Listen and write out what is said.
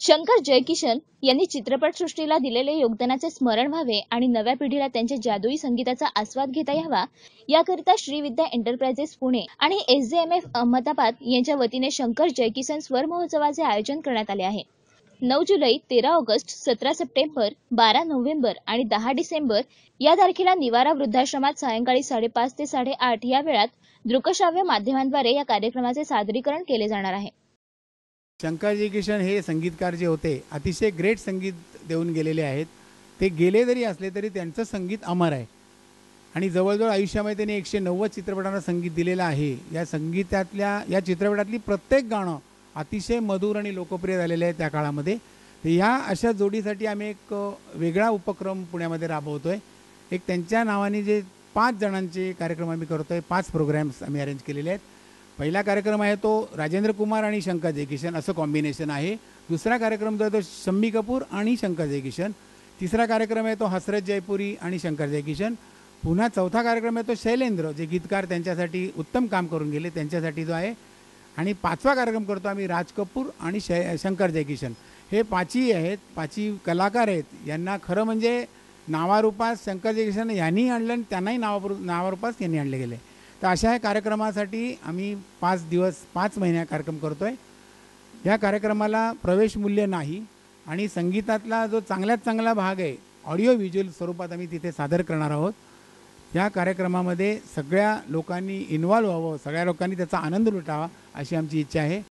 शंकर जयकिशन यांनी चित्रपटसृष्टीला दिलेले योगदानाचे स्मरण व्हावे आणि नव्या पिढीला त्यांच्या जादुई संगीताचा आस्वाद घेता यावा याकरिता श्रीविद्या एंटरप्राइजेस पुणे आणि SJMF अहमदाबाद यांच्या वतीने शंकर जयकिशन स्वर महोत्सवाचे आयोजन करण्यात आले आहे। 9 जुलै, 13 ऑगस्ट, 17 सप्टेंबर, 12 नोव्हेंबर आणि 10 डिसेंबर या तारखेला निवारा वृद्धाश्रमात सायंकाळी 5:30 ते 8:30 या वेळात दृकश्राव्य माध्यमांद्वारे या कार्यक्रमाचे सादरीकरण केले जाणार आहे। शंकर जयकिशन हे संगीतकार जे होते अतिशय ग्रेट संगीत देऊन गेलेले आहेत। ते गेले जरी असले तरी त्यांचं संगीत अमर आहे आणि जवळजवळ आयुष्यामध्ये त्यांनी 190 चित्रपटांना संगीत दिलेलं आहे। या संगीतातल्या या चित्रपटातली प्रत्येक गाणं अतिशय मधुर आणि लोकप्रिय झालेले आहे त्या काळामध्ये। तर या अशा जोडीसाठी आम्ही एक वेगळा उपक्रम पुण्यामध्ये राबवतोय। एक त्यांच्या नावाने जे 5 जणांचे कार्यक्रम आम्ही करतोय, 5 प्रोग्राम्स आम्ही अरेंज केलेले आहेत। पहिला कार्यक्रम आहे तो राजेंद्र कुमार आणि शंकर जयकिशन असं कॉम्बिनेशन आहे। दुसरा कार्यक्रम जो आहे तो शम्मी कपूर आणि शंकर जयकिशन। तिसरा कार्यक्रम आहे तो हसरत जयपुरी आणि शंकर जयकिशन। पुन्हा चौथा कार्यक्रम आहे तो शैलेंद्र, जे गीतकार त्यांच्यासाठी उत्तम काम करून गेले, त्यांच्यासाठी जो आहे। आणि 5वा कार्यक्रम करतो आम्ही राज कपूर आणि शंकर जयकिशन। हे 5ही आहेत, 5ही कलाकार आहेत। यांना खरं म्हणजे नावारूपास शंकर जयकिशन यांनी आणलं आणि त्यांनाही नावारूपास यांनी आणले गेले। तर अशा कार्यक्रमासाठी आम्ही 5 दिवस 5 महिन्या कार्यक्रम करतोय। या कार्यक्रमाला प्रवेश मूल्य नाही आणि संगीतातला जो चांगल्यात चांगला भाग आहे ऑडिओ व्हिज्युअल स्वरूपात आम्ही तिथे सादर करणार आहोत। या कार्यक्रमामध्ये सगळ्या लोकांनी इन्व्हॉल्व व्हावं, सगळ्या लोकांनी त्याचा आनंद लुटावा अशी आमची इच्छा आहे।